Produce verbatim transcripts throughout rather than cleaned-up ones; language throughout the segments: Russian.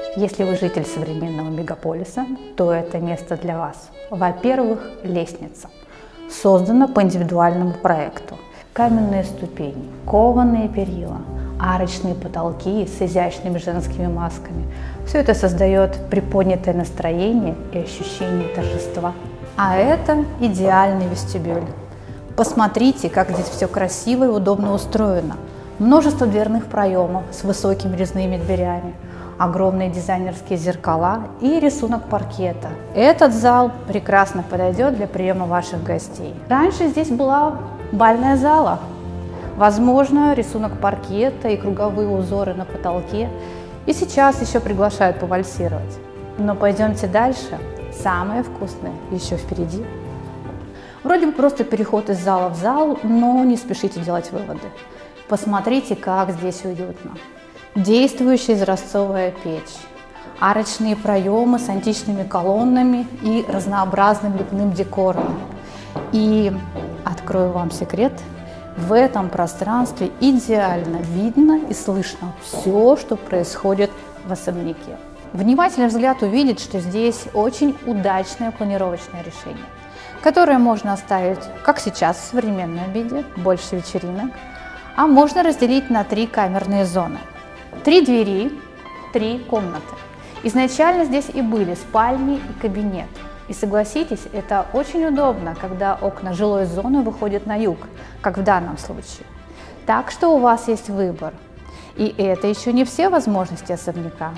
Если вы житель современного мегаполиса, то это место для вас. Во-первых, лестница. Создана по индивидуальному проекту. Каменные ступени, кованые перила, арочные потолки с изящными женскими масками. Все это создает приподнятое настроение и ощущение торжества. А это идеальный вестибюль. Посмотрите, как здесь все красиво и удобно устроено. Множество дверных проемов с высокими резными дверями, огромные дизайнерские зеркала и рисунок паркета. Этот зал прекрасно подойдет для приема ваших гостей. Раньше здесь была бальная зала. Возможно, рисунок паркета и круговые узоры на потолке и сейчас еще приглашают повальсировать. Но пойдемте дальше. Самое вкусное еще впереди. Вроде бы просто переход из зала в зал, но не спешите делать выводы. Посмотрите, как здесь уютно. Действующая изразцовая печь, арочные проемы с античными колоннами и разнообразным лепным декором. И открою вам секрет, в этом пространстве идеально видно и слышно все, что происходит в особняке. Внимательный взгляд увидит, что здесь очень удачное планировочное решение, которое можно оставить, как сейчас, в современном виде, больше вечеринок, а можно разделить на три камерные зоны. Три двери, три комнаты. Изначально здесь и были спальни и кабинет. И согласитесь, это очень удобно, когда окна жилой зоны выходят на юг, как в данном случае. Так что у вас есть выбор. И это еще не все возможности особняка.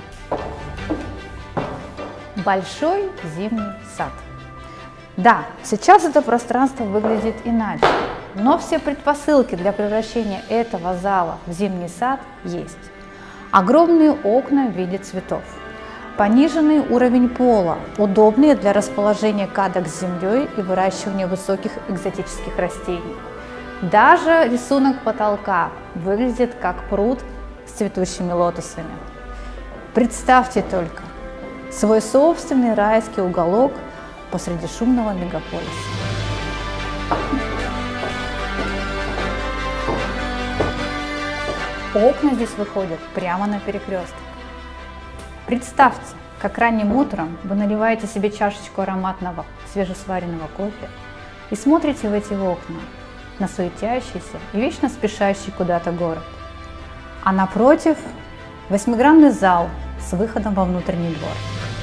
Большой зимний сад. Да, сейчас это пространство выглядит иначе, но все предпосылки для превращения этого зала в зимний сад есть. Огромные окна в виде цветов, пониженный уровень пола, удобные для расположения кадок с землей и выращивания высоких экзотических растений. Даже рисунок потолка выглядит как пруд с цветущими лотосами. Представьте только свой собственный райский уголок посреди шумного мегаполиса. Окна здесь выходят прямо на перекресток. Представьте, как ранним утром вы наливаете себе чашечку ароматного свежесваренного кофе и смотрите в эти окна на суетящийся и вечно спешащий куда-то город. А напротив восьмигранный зал с выходом во внутренний двор.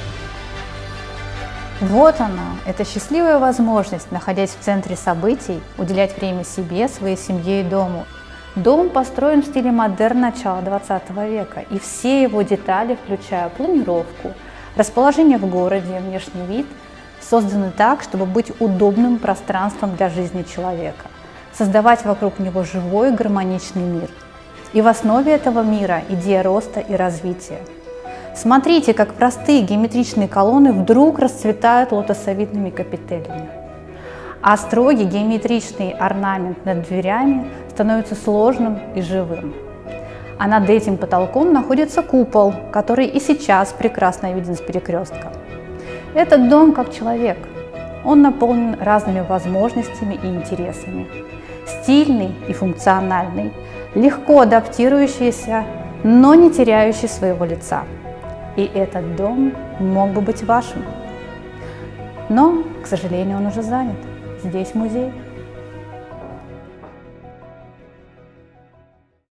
Вот она, эта счастливая возможность, находясь в центре событий, уделять время себе, своей семье и дому. Дом построен в стиле модерн начала двадцатого века, и все его детали, включая планировку, расположение в городе, внешний вид, созданы так, чтобы быть удобным пространством для жизни человека, создавать вокруг него живой гармоничный мир. И в основе этого мира идея роста и развития. Смотрите, как простые геометричные колонны вдруг расцветают лотосовидными капителями. А строгий геометричный орнамент над дверями становится сложным и живым. А над этим потолком находится купол, который и сейчас прекрасно виден с перекрестка. Этот дом как человек. Он наполнен разными возможностями и интересами. Стильный и функциональный, легко адаптирующийся, но не теряющий своего лица. И этот дом мог бы быть вашим. Но, к сожалению, он уже занят. Здесь музей.